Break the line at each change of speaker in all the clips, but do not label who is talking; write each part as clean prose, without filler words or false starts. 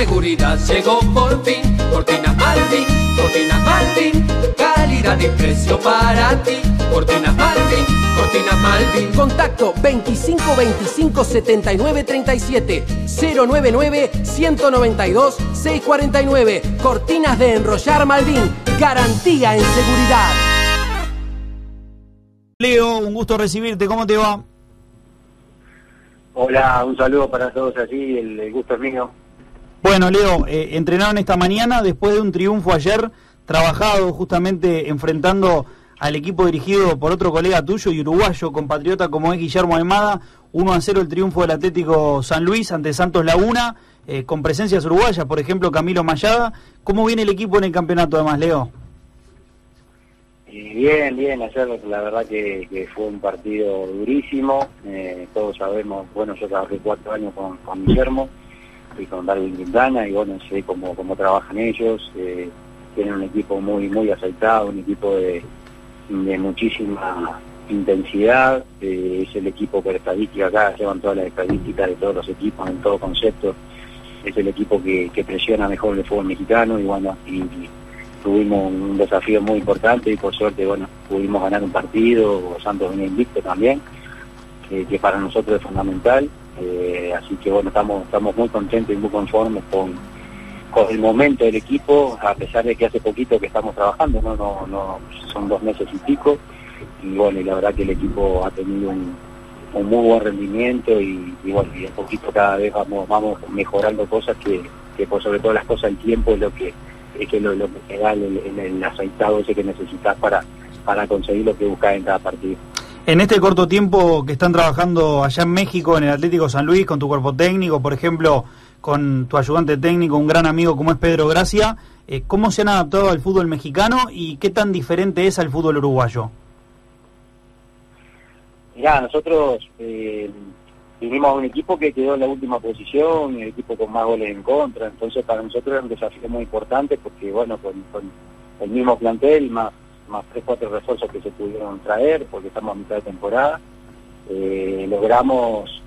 seguridad llegó por fin. Cortinas Malvin, Cortinas Malvin, calidad y precio para ti. Cortinas Malvin, Cortinas Malvin.
Contacto 25 25 79 37 099 192 649. Cortinas de enrollar Malvin, garantía en seguridad.
Leo, un gusto recibirte, ¿cómo te va?
Hola, un saludo para todos allí, el gusto es mío.
Bueno, Leo, entrenaron esta mañana después de un triunfo ayer, trabajado justamente enfrentando al equipo dirigido por otro colega tuyo y uruguayo, compatriota como es Guillermo Almada. 1-0 el triunfo del Atlético San Luis ante Santos Laguna, con presencias uruguayas, por ejemplo Camilo Mayada. ¿Cómo viene el equipo en el campeonato además, Leo?
Bien, ayer la verdad que fue un partido durísimo, todos sabemos, bueno, yo trabajé 4 años con Guillermo y con Darwin Quintana, y bueno, sé cómo trabajan ellos, tienen un equipo muy aceitado, un equipo de muchísima intensidad, es el equipo por estadística, acá llevan todas las estadísticas de todos los equipos en todo concepto, es el equipo que presiona mejor el fútbol mexicano, y bueno, y tuvimos un desafío muy importante y por suerte, bueno, pudimos ganar un partido. Santos venía invicto también, que para nosotros es fundamental, así que bueno, estamos muy contentos y muy conformes con el momento del equipo, a pesar de que hace poquito que estamos trabajando, no son 2 meses y pico, y bueno, y la verdad que el equipo ha tenido un muy buen rendimiento, y bueno, y a poquito cada vez vamos mejorando cosas que por sobre todo las cosas el tiempo es lo que te da el aceitado ese que necesitas para conseguir lo que buscas en cada partido.
En este corto tiempo que están trabajando allá en México, en el Atlético San Luis, con tu cuerpo técnico, por ejemplo, con tu ayudante técnico, un gran amigo como es Pedro Gracia, ¿cómo se han adaptado al fútbol mexicano y qué tan diferente es al fútbol uruguayo?
Mirá, nosotros vinimos a un equipo que quedó en la última posición, el equipo con más goles en contra, entonces para nosotros era un desafío muy importante porque, bueno, con el mismo plantel, más 3-4 refuerzos que se pudieron traer, porque estamos a mitad de temporada, logramos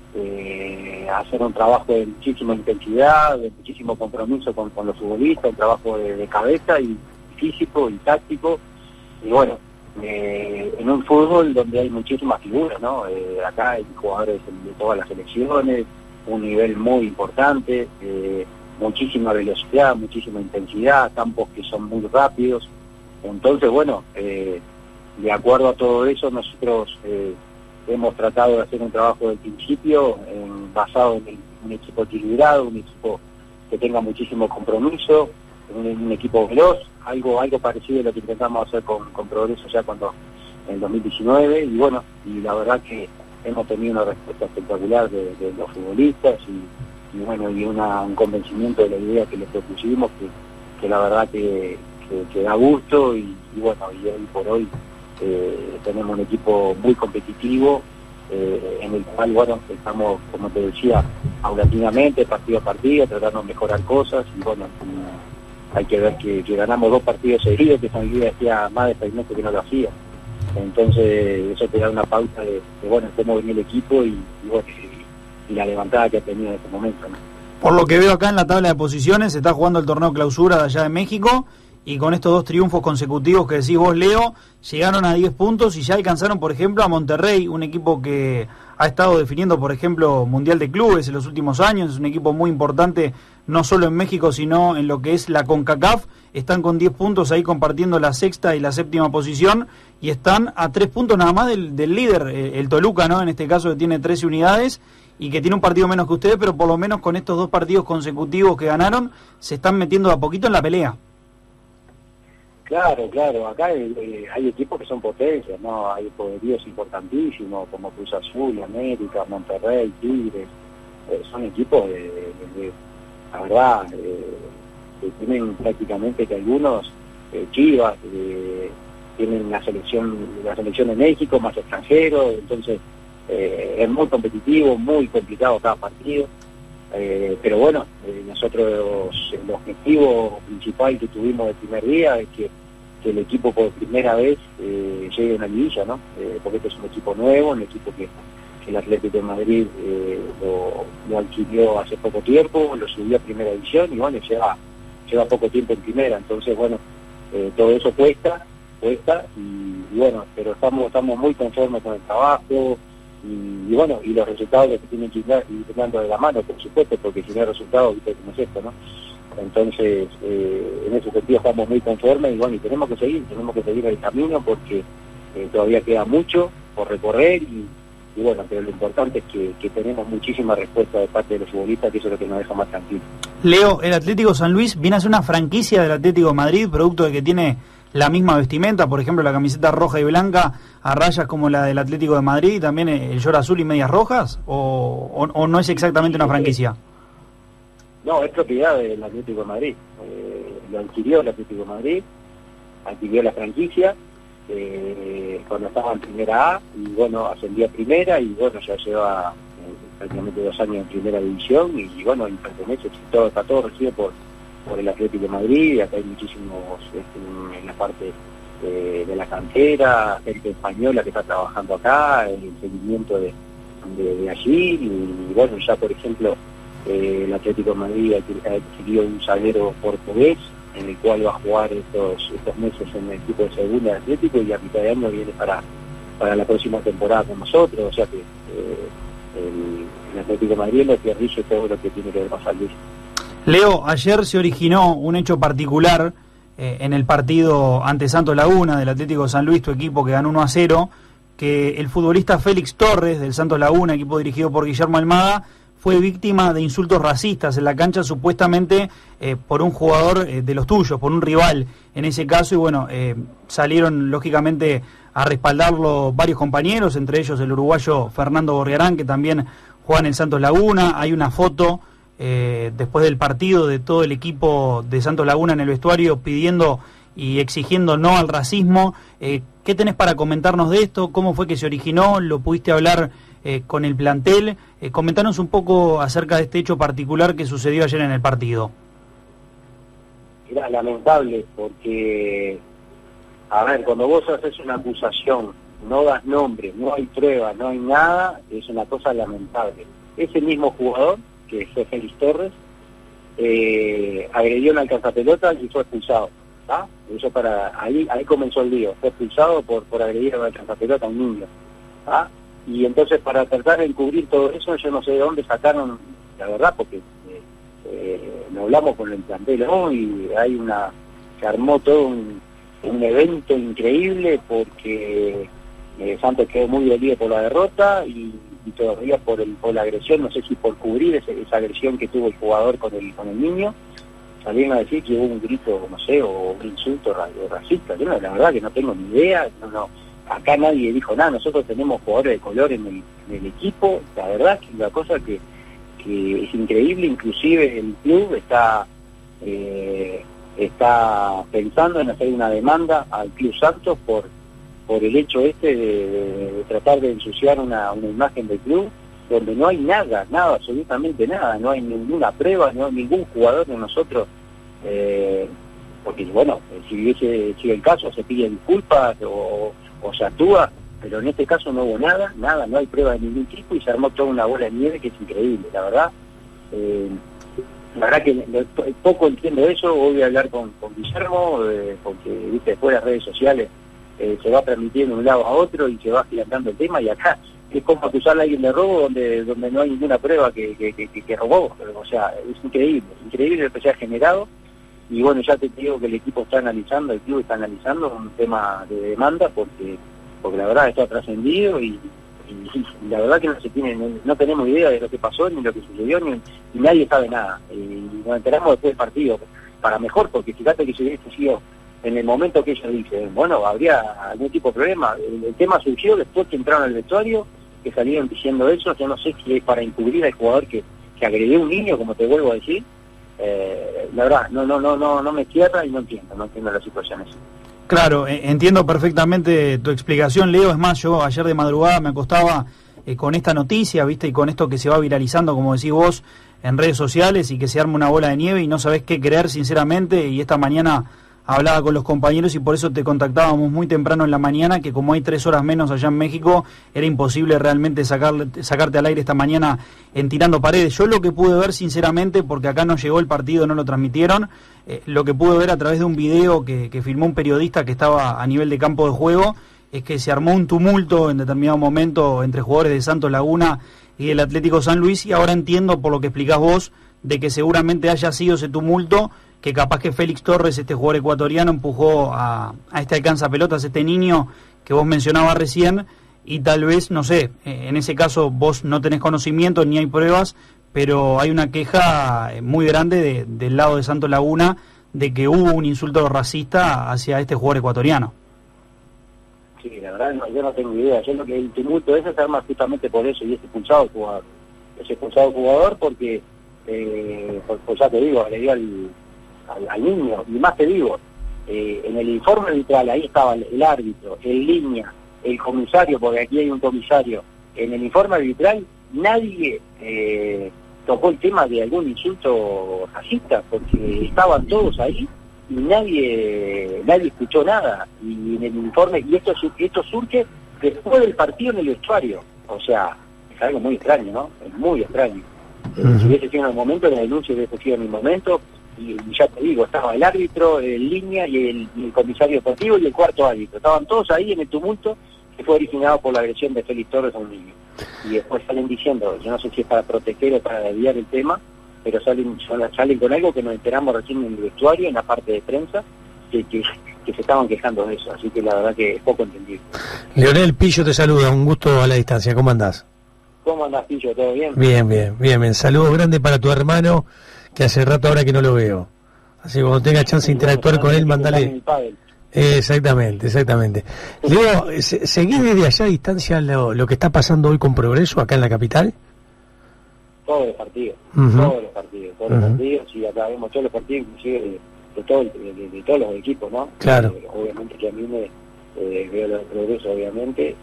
hacer un trabajo de muchísima intensidad, de muchísimo compromiso con los futbolistas, un trabajo de cabeza y físico y táctico, y bueno, en un fútbol donde hay muchísimas figuras, ¿no? Acá hay jugadores de todas las selecciones, un nivel muy importante, muchísima velocidad, muchísima intensidad, campos que son muy rápidos. Entonces, bueno, de acuerdo a todo eso, nosotros hemos tratado de hacer un trabajo del principio basado en un equipo equilibrado, un equipo que tenga muchísimo compromiso, un equipo veloz, algo parecido a lo que intentamos hacer con Progreso ya en el 2019, y bueno, y la verdad que hemos tenido una respuesta espectacular de los futbolistas, y bueno, y un convencimiento de la idea que les propusimos, que la verdad que da gusto, y bueno, y hoy por hoy tenemos un equipo muy competitivo, en el cual, bueno, estamos, como te decía, paulatinamente, partido a partido, tratando de mejorar cosas, y bueno, hay que ver que ganamos 2 partidos seguidos, que San Luis hacía más de 6 meses que no lo hacía. Entonces eso te da una pauta de bueno, cómo venía el equipo y bueno, y la levantada que ha tenido en este momento, ¿no?
Por lo que veo acá en la tabla de posiciones, se está jugando el torneo clausura de allá de México, y con estos 2 triunfos consecutivos que decís vos, Leo, llegaron a 10 puntos y ya alcanzaron, por ejemplo, a Monterrey, un equipo que ha estado definiendo, por ejemplo, Mundial de Clubes en los últimos años, es un equipo muy importante, no solo en México, sino en lo que es la CONCACAF. Están con 10 puntos ahí compartiendo la 6ª y la 7ª posición, y están a 3 puntos nada más del líder, el Toluca, ¿no? En este caso, que tiene 13 unidades y que tiene un partido menos que ustedes, pero por lo menos con estos 2 partidos consecutivos que ganaron, se están metiendo de a poquito en la pelea.
Claro, acá hay equipos que son potencias, ¿no? Hay poderíos importantísimos como Cruz Azul, América, Monterrey, Tigres, son equipos la verdad, que tienen prácticamente que algunos, Chivas, tienen la selección de México, más extranjeros, entonces es muy competitivo, muy complicado cada partido, pero bueno, nosotros el objetivo principal que tuvimos el primer día es que el equipo por primera vez llegue a una liguilla, ¿no? Porque este es un equipo nuevo, un equipo que el Atlético de Madrid lo adquirió hace poco tiempo, lo subió a primera división y bueno, lleva poco tiempo en primera, entonces bueno, todo eso cuesta y bueno, pero estamos muy conformes con el trabajo y bueno, y los resultados que tienen que ir dando de la mano, por supuesto, porque si no hay resultados, viste cómo es esto, ¿no? Entonces, en ese sentido estamos muy conformes y bueno, y tenemos que seguir el camino porque todavía queda mucho por recorrer y bueno, pero lo importante es que tenemos muchísima respuesta de parte de los futbolistas, que eso es lo que nos deja más tranquilos.
Leo, el Atlético San Luis viene a ser una franquicia del Atlético de Madrid, producto de que tiene la misma vestimenta, por ejemplo la camiseta roja y blanca a rayas como la del Atlético de Madrid, y también el short azul y medias rojas, o no es exactamente una franquicia.
No, es propiedad del Atlético de Madrid, lo adquirió el Atlético de Madrid, adquirió la franquicia cuando estaba en primera A y bueno, ascendió a primera y bueno, ya lleva prácticamente 2 años en primera división y bueno, y pertenece, está todo regido por el Atlético de Madrid. Acá hay muchísimos en la parte de la cantera, gente española que está trabajando acá, el seguimiento de allí y bueno, ya por ejemplo el Atlético de Madrid adquirió un zaguero portugués en el cual va a jugar estos meses en el equipo de segunda de Atlético y a mitad de año viene para la próxima temporada con nosotros, o sea que el Atlético de Madrid lo que rige todo lo que tiene que ver con San Luis.
Leo, ayer se originó un hecho particular en el partido ante Santos Laguna del Atlético de San Luis, tu equipo que ganó 1-0, que el futbolista Félix Torres del Santos Laguna, equipo dirigido por Guillermo Almada, fue víctima de insultos racistas en la cancha, supuestamente por un jugador de los tuyos, por un rival en ese caso, y bueno, salieron lógicamente a respaldarlo varios compañeros, entre ellos el uruguayo Fernando Gorriarán, que también juega en el Santos Laguna. Hay una foto después del partido de todo el equipo de Santos Laguna en el vestuario pidiendo y exigiendo no al racismo. ¿Qué tenés para comentarnos de esto? ¿Cómo fue que se originó? ¿Lo pudiste hablar con el plantel? Comentanos un poco acerca de este hecho particular que sucedió ayer en el partido.
Era lamentable porque, a ver, cuando vos haces una acusación, no das nombre, no hay prueba, no hay nada, es una cosa lamentable. Ese mismo jugador, que fue Félix Torres, agredió en la alcanzapelota y fue expulsado. ¿Ah? Eso ahí comenzó el lío, fue expulsado por agredir a la alcanzapelota a un niño. ¿Ah? Y entonces para tratar de encubrir todo eso, yo no sé de dónde sacaron, la verdad, porque lo hablamos con el plantel, ¿no? Y se armó todo un evento increíble porque Santos quedó muy dolido por la derrota y todavía por la agresión, no sé si por cubrir esa agresión que tuvo el jugador con el niño, salieron a decir que hubo un grito, no sé, o un insulto racista. Yo la verdad que no tengo ni idea, acá nadie dijo nada, nosotros tenemos jugadores de color en el equipo, la verdad que es una cosa que es increíble, inclusive el club está pensando en hacer una demanda al Club Santos por el hecho de tratar de ensuciar una imagen del club donde no hay nada, absolutamente nada, no hay ninguna prueba, no hay ningún jugador de nosotros, porque bueno, si hubiese sido el caso se pide disculpas o se actúa, pero en este caso no hubo nada, no hay prueba de ningún tipo y se armó toda una bola de nieve que es increíble, la verdad que poco entiendo eso. Voy a hablar con Guillermo, porque viste, después de las redes sociales se va transmitiendo de un lado a otro y se va agigantando el tema, y acá es como acusar a alguien de robo donde no hay ninguna prueba que robó. O sea, es increíble lo que se ha generado. Y bueno, ya te digo que el club está analizando un tema de demanda porque la verdad está trascendido y la verdad que no tenemos idea de lo que pasó ni lo que sucedió ni nadie sabe nada, y nos enteramos después del partido para mejor, porque fíjate que si hubiese sido en el momento que ellos dicen, bueno, habría algún tipo de problema. El tema surgió después que entraron al vestuario, que salieron diciendo eso. Yo no sé si es para encubrir al jugador que agredió a un niño, como te vuelvo a decir. La verdad, no me cierra y no entiendo la situación así.
Claro, entiendo perfectamente tu explicación, Leo. Es más, yo ayer de madrugada me acostaba con esta noticia, ¿viste? Y con esto que se va viralizando, como decís vos, en redes sociales, y que se arma una bola de nieve y no sabés qué creer, sinceramente. Y esta mañana, hablaba con los compañeros y por eso te contactábamos muy temprano en la mañana, que como hay 3 horas menos allá en México, era imposible realmente sacarte al aire esta mañana en Tirando Paredes. Yo lo que pude ver sinceramente, porque acá no llegó el partido, no lo transmitieron, lo que pude ver a través de un video que filmó un periodista que estaba a nivel de campo de juego, es que se armó un tumulto en determinado momento entre jugadores de Santos Laguna y el Atlético San Luis, y ahora entiendo por lo que explicás vos, de que seguramente haya sido ese tumulto, que capaz que Félix Torres, este jugador ecuatoriano, empujó a este alcanzapelotas, este niño que vos mencionabas recién, y tal vez, no sé, en ese caso vos no tenés conocimiento ni hay pruebas, pero hay una queja muy grande del lado de Santos Laguna de que hubo un insulto racista hacia este jugador ecuatoriano.
Sí, la verdad yo no tengo idea. Yo lo que el tumulto ese se arma justamente por eso, y es expulsado el jugador. Es expulsado el jugador porque, pues ya te digo, agregué al niño, y más te digo, en el informe arbitral ahí estaba el árbitro, el línea, el comisario, porque aquí hay un comisario. En el informe arbitral nadie tocó el tema de algún insulto racista, porque estaban todos ahí y nadie escuchó nada. Y en el informe, y esto surge después del partido en el vestuario. O sea, es algo muy extraño, ¿no? Es muy extraño. Si hubiese sido en el momento, la denuncia hubiese sido en el momento, y ya te digo, estaba el árbitro, el línea y el comisario deportivo y el cuarto árbitro. Estaban todos ahí en el tumulto que fue originado por la agresión de Félix Torres a un niño. Y después salen diciendo, yo no sé si es para proteger o para desviar el tema, pero salen con algo que nos enteramos recién en el vestuario, en la parte de prensa, que se estaban quejando de eso. Así que la verdad que es poco entendido.
Leonel, Pillo te saluda, un gusto a la distancia. ¿Cómo andás?
¿Cómo andás, Pillo? ¿Todo bien?
Bien. Saludos grandes para tu hermano, que hace rato ahora que no lo veo. Así que cuando tenga chance de interactuar con él, mandale... Exactamente. Leo, ¿seguís desde allá a distancia lo que está pasando hoy con Progreso acá en la capital?
Todos los partidos, todos los partidos, y acá vemos todos los partidos, inclusive de todos los equipos, ¿no?
Claro.
Obviamente que a mí veo lo de Progreso, obviamente,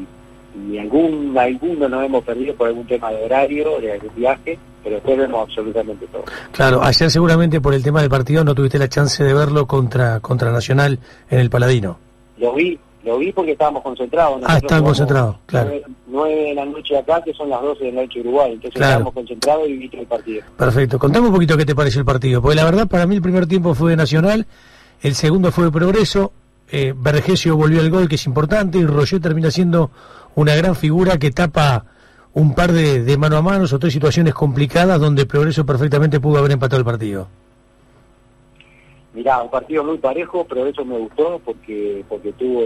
y alguno nos hemos perdido por algún tema de horario, de algún viaje, pero después vemos absolutamente todo. Claro,
ayer seguramente por el tema del partido no tuviste la chance de verlo contra Nacional en el Paladino.
Lo vi porque estábamos concentrados.
Estaban concentrados, claro.
9 de la noche acá, que son las 12 de la noche Uruguay, entonces claro, estábamos concentrados y viste el partido.
Perfecto, contame un poquito qué te pareció el partido, porque la verdad para mí el primer tiempo fue de Nacional, el segundo fue de Progreso, Vergesio volvió al gol, que es importante, y Roger termina siendo una gran figura que tapa un par de mano a mano o 3 situaciones complicadas donde Progreso perfectamente pudo haber empatado el partido.
Mirá, un partido muy parejo, pero eso me gustó porque tuvo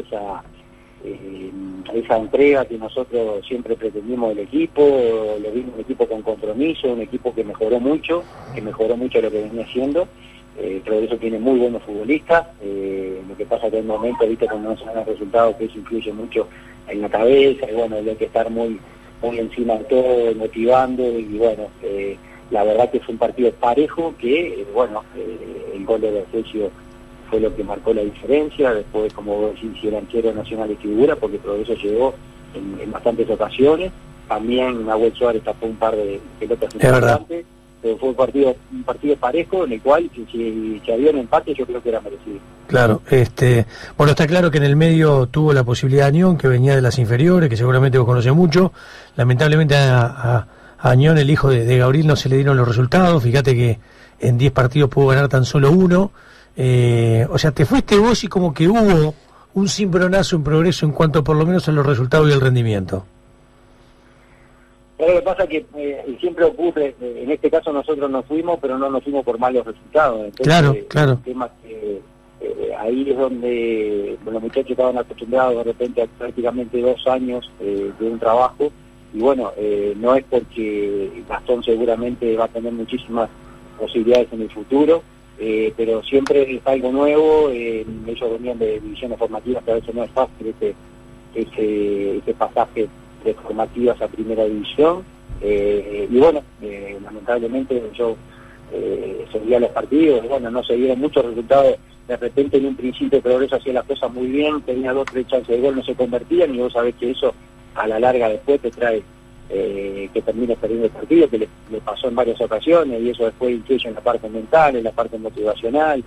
esa entrega que nosotros siempre pretendimos del equipo. Lo vimos un equipo con compromiso, un equipo que mejoró mucho lo que venía haciendo. Progreso tiene muy buenos futbolistas, lo que pasa que en el momento, viste, cuando no se dan los resultados, que eso influye mucho en la cabeza, y bueno, hay que estar muy encima de todo, motivando, y bueno, la verdad que fue un partido parejo que, el gol de Vergesio fue lo que marcó la diferencia. Después, como vos decís, si el arquero Nacional es figura, porque Progreso llegó en bastantes ocasiones. También Nahuel Suárez tapó un par de pelotas importantes, pero fue un partido parejo en el cual, si había un empate, yo creo que era merecido.
Claro, bueno, está claro que en el medio tuvo la posibilidad Añón, que venía de las inferiores, que seguramente vos conocés mucho. Lamentablemente a Añón, el hijo de Gabriel, no se le dieron los resultados. Fíjate que en 10 partidos pudo ganar tan solo 1. O sea, te fuiste vos y como que hubo un cimbronazo en Progreso en cuanto por lo menos a los resultados y el rendimiento.
Pero lo que pasa es que siempre ocurre, en este caso nosotros nos fuimos, pero no nos fuimos por malos resultados. Entonces,
claro.
El tema que ahí es donde los muchachos estaban acostumbrados de repente a prácticamente 2 años de un trabajo, y bueno, no es porque Gastón seguramente va a tener muchísimas posibilidades en el futuro, pero siempre es algo nuevo. Ellos venían de divisiones formativas, que a veces no es fácil este pasaje de formativas a primera división, y bueno, lamentablemente yo seguía los partidos, no se dieron muchos resultados. De repente en un principio Progreso hacía las cosas muy bien, tenía 2 o 3 chances de gol, no se convertían, y vos sabés que eso a la larga después te trae que termines perdiendo el partido, que le pasó en varias ocasiones, y eso después influye en la parte mental, en la parte motivacional,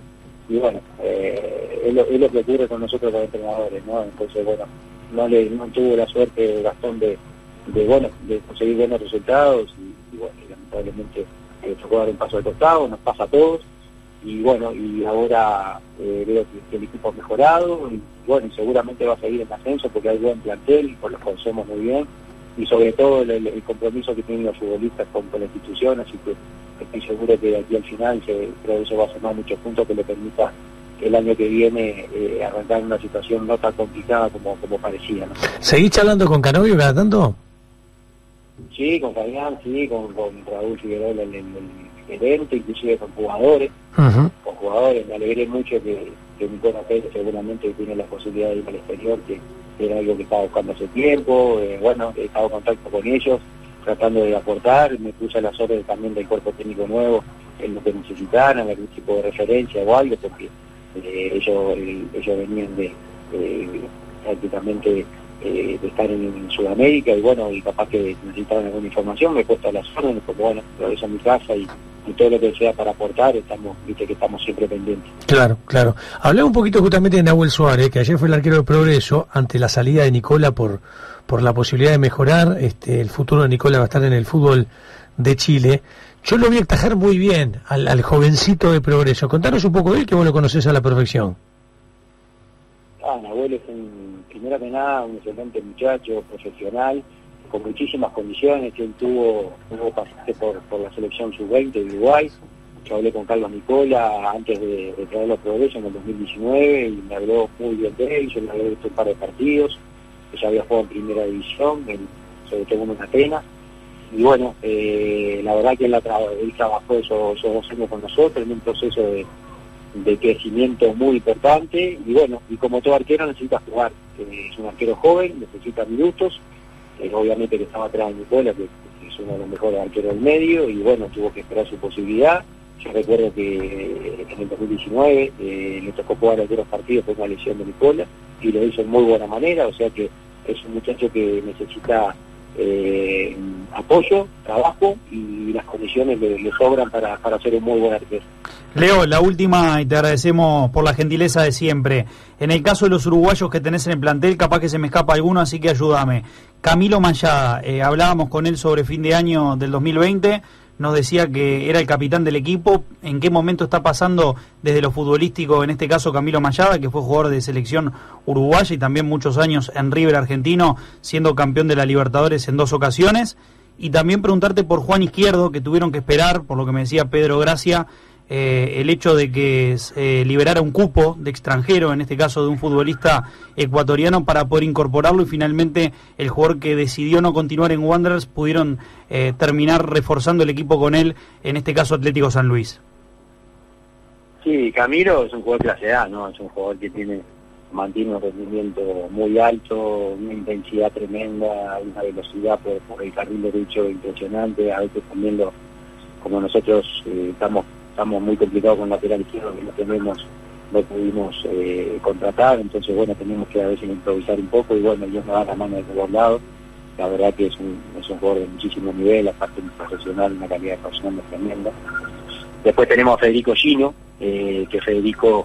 y bueno, es lo que ocurre con nosotros los entrenadores, ¿no? Entonces, bueno, no tuvo la suerte Gastón de conseguir buenos resultados y bueno, lamentablemente tocó dar un paso al costado, nos pasa a todos, y bueno, y ahora veo que el equipo ha mejorado, y bueno, y seguramente va a seguir en ascenso porque hay buen plantel, pues los conocemos muy bien, y sobre todo el compromiso que tienen los futbolistas con la institución, así que estoy seguro que de aquí al final creo que eso va a sumar muchos puntos que le permita el año que viene arrancar en una situación no tan complicada como parecía, ¿no?
¿Seguís charlando con Canovio cada tanto?
Sí, con Fabián, sí, con Raúl Figueroa, el gerente, inclusive con jugadores.
Uh-huh.
Con jugadores, me alegré mucho que Nicolás Pérez seguramente tiene la posibilidad de ir al exterior, que era algo que estaba buscando hace tiempo. Bueno, he estado en contacto con ellos, tratando de aportar, me puse a las órdenes también del cuerpo técnico nuevo, en lo que necesitaran, algún tipo de referencia o algo, porque ellos venían de prácticamente de estar en Sudamérica, y bueno, y capaz que necesitaban alguna información, me he puesto a las órdenes, porque bueno, lo hice a mi casa, y todo lo que sea para aportar, viste que estamos siempre pendientes.
Claro. Hablaba un poquito justamente de Nahuel Suárez, que ayer fue el arquero de Progreso, ante la salida de Nicola por la posibilidad de mejorar. El futuro de Nicola va a estar en el fútbol de Chile. Yo lo vi atajar muy bien al jovencito de Progreso. Contanos un poco de él, que vos lo conocés a la perfección.
Nahuel es primero que nada un excelente muchacho, profesional, con muchísimas condiciones. Él tuvo pasaje por la selección sub-20 de Uruguay. Yo hablé con Carlos Nicola antes de traerlo a Progreso en el 2019 y me habló muy bien de él. Yo le hablé visto un par de partidos, que ya había jugado en primera división, sobre todo en Atenas. Y bueno, la verdad que él trabajó esos 2 años con nosotros en un proceso de crecimiento muy importante, y bueno, y como todo arquero necesita jugar. Es un arquero joven, necesita minutos, obviamente que estaba atrás de Nicola, que es uno de los mejores arqueros del medio, y bueno, tuvo que esperar su posibilidad. Yo recuerdo que en el 2019 le tocó jugar algunos partidos por una lesión de Nicola, y lo hizo en muy buena manera, o sea que es un muchacho que necesita apoyo, trabajo, y las condiciones le sobran para ser un muy buen arquero.
Leo, la última, y te agradecemos por la gentileza de siempre. En el caso de los uruguayos que tenés en el plantel, capaz que se me escapa alguno, así que ayúdame. Camilo Mayada, hablábamos con él sobre fin de año del 2020, nos decía que era el capitán del equipo. ¿En qué momento está pasando desde lo futbolístico, en este caso Camilo Mayada, que fue jugador de selección uruguaya y también muchos años en River argentino, siendo campeón de la Libertadores en 2 ocasiones? Y también preguntarte por Juan Izquierdo, que tuvieron que esperar, por lo que me decía Pedro Gracia, el hecho de que liberara un cupo de extranjero, en este caso de un futbolista ecuatoriano, para poder incorporarlo, y finalmente el jugador que decidió no continuar en Wanderers pudieron terminar reforzando el equipo con él, en este caso Atlético San Luis.
Sí, Camilo es un jugador clase A, ¿no? Es un jugador que mantiene un rendimiento muy alto, una intensidad tremenda, una velocidad por el carril derecho impresionante. A veces también como nosotros estamos muy complicados con lateral izquierdo, que no pudimos contratar, entonces bueno, tenemos que a veces improvisar un poco, y bueno, Dios nos da la mano de todos lados. La verdad que es un jugador de muchísimo nivel, aparte de un profesional, una calidad de persona tremenda. Después tenemos a Federico Gino, que Federico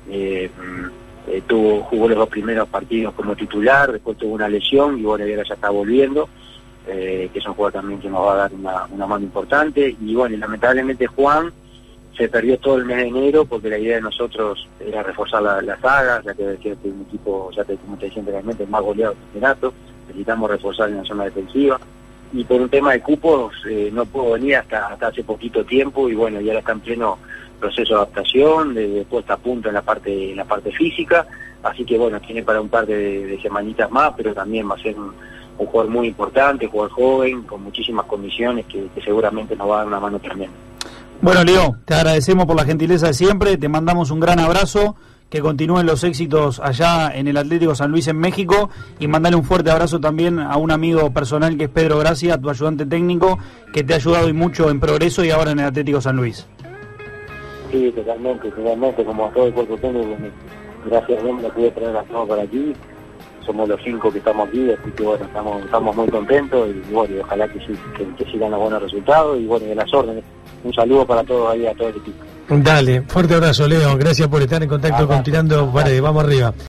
jugó los 2 primeros partidos como titular, después tuvo una lesión y bueno, y ahora ya está volviendo, que es un jugador también que nos va a dar una mano importante. Y bueno, y lamentablemente Juan se perdió todo el mes de enero, porque la idea de nosotros era reforzar la saga, ya que es un equipo, como te decía anteriormente, más goleado del campeonato. Necesitamos reforzar en la zona defensiva, y por un tema de cupos no puedo venir hasta hace poquito tiempo, y bueno, y ahora está en pleno proceso de adaptación, de puesta a punto en la parte física, así que bueno, tiene para un par de semanitas más, pero también va a ser un jugador muy importante, un jugador joven, con muchísimas condiciones, que seguramente nos va a dar una mano tremenda.
Bueno, Leo, te agradecemos por la gentileza de siempre, te mandamos un gran abrazo, que continúen los éxitos allá en el Atlético San Luis en México, y mandale un fuerte abrazo también a un amigo personal que es Pedro Gracia, tu ayudante técnico, que te ha ayudado y mucho en Progreso y ahora en el Atlético San Luis.
Sí, totalmente, como a todo el cuerpo técnico, gracias a Dios me pude traer a todos para aquí. Somos los 5 que estamos aquí, así que bueno, estamos muy contentos, y bueno, y ojalá que sigan los buenos resultados, y bueno, de las órdenes. Un saludo para todos ahí, a todo el equipo.
Dale, fuerte abrazo, Leo. Gracias por estar en contacto con Tirando Paredes. Vamos arriba.